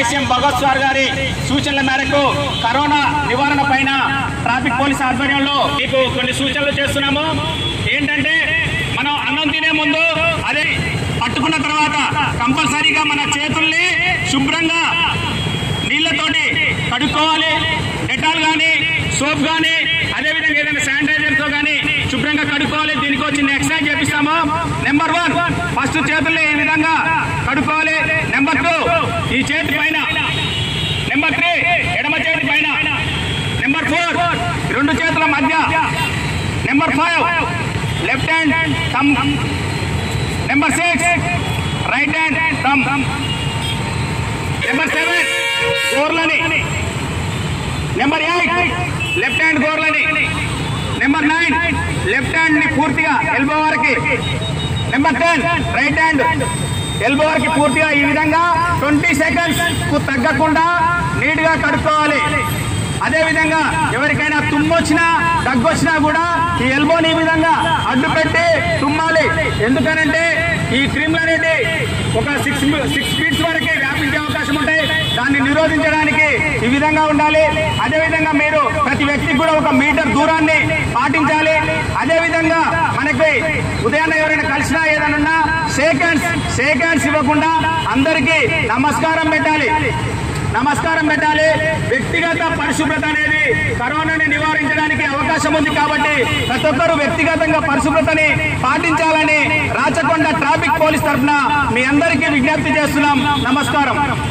ISM Bhagat sir గారి సూచనల మేరకు కరోనా నివారణ పైన ట్రాఫిక్ పోలీస్ ఆధ్వర్యంలో మీకు కొన్ని సూచనలు చేస్తున్నాము. ఏంటంటే మనం అన్నం తినే ముందు అదే పట్టుకున్న తర్వాత కంపల్సరీగా మన చేతుల్ని శుభ్రంగా నీళ్లతోటి కడుక్కోవాలి. డెటాల్ కానీ సోప్ కానీ అదేవిధంగా ఏదైనా శానిటైజర్తో కానీ శుభ్రంగా కడుక్కోవాలి. దీనికి వచ్చి ఎక్సర్సైజ్ చేపిస్తాము. నెంబర్ 1 ఫస్ట్ చేతుల్ని ఈ విధంగా కడుక్కోవాలి. నెంబర్ 2 ఈ చేతి పైన. నెంబర్ 3 ఎడమ చేతి పైన. నెంబర్ 4 రెండు చేతుల మధ్య. Number 5 left hand thumb. Number 6 right hand thumb. Number 7 గోర్లని. నెంబర్ 8 లెఫ్ట్ హ్యాండ్ గోర్లని. నెంబర్ 9 లెఫ్ట్ హ్యాండ్ ని పూర్తిగా ఎల్బో వరకు. నెంబర్ 10 రైట్ హ్యాండ్ ఎల్బో వరకు పూర్తిగా ఈ విధంగా 20 సెకండ్స్ కు తగ్గకుండా నీట్ గా కడుక్కోవాలి. అదేవిధంగా ఎవరికైనా తుమ్మొచ్చినా దగ్గొచ్చినా కూడా ఈ ఎల్బోని ఈ విధంగా అడ్డు పెట్టి తుమ్మాలి. ఎందుకనంటే ఈ క్రిములు అనేది ఒక 6 ఫీట్స్ వరకే వ్యాపించే అవకాశం ఉంటాయి. దాన్ని నిరోధించడానికి ఈ విధంగా ఉండాలి. అదేవిధంగా మీరు ప్రతి వ్యక్తికి కూడా 1 మీటర్ దూరాన్ని పాటించాలి. అదేవిధంగా మనకి ఉదయాన్నే ఎవరైనా కలిసినా ఏదన్నా షేక్ హ్యాండ్స్ ఇవ్వకుండా అందరికీ నమస్కారం పెట్టాలి. వ్యక్తిగత పరిశుభ్రత అనేది కరోనాని నివారించడానికి అవకాశం ఉంది కాబట్టి ప్రతి ఒక్కరూ వ్యక్తిగతంగా పరిశుభ్రతని పాటించాలని రాచకొండ ట్రాఫిక్ పోలీస్ తరఫున మీ అందరికీ విజ్ఞప్తి చేస్తున్నాం. నమస్కారం.